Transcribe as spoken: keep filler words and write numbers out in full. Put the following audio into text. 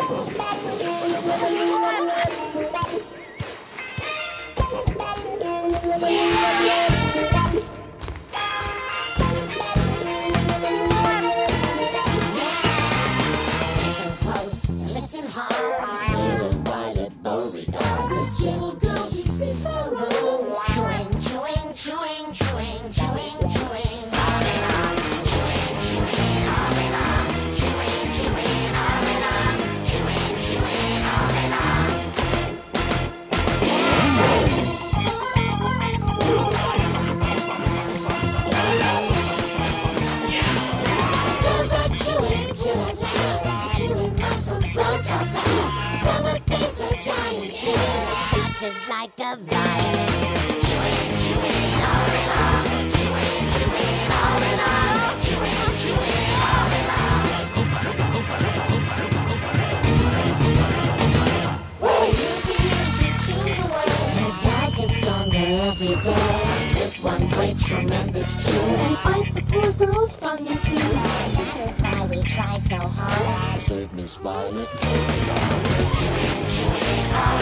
Listen close, listen hard. Little Violet Beauregard. This gentle girl, she sits the room. Chewing, chewing, chewing, chewing, chewing, chewing. All day long. Chewing, chewing, all day long. Chewing, chewing, all day long. Chewing, chewing, all day long. Girls are chewing till at last the chewing muscles grow so fast. From a face a giant chew that catches like a violin. Chewing, chewing all day long. Chewing, chewing all day long. Chewing, chewing all day long. Well, use it, use it, choose away. The jaws get stronger every day. With one great tremendous chew, they bite the poor girl's tongue in two. That is why we try so hard to serve Miss Violet Beauregard. Chewing, chewing all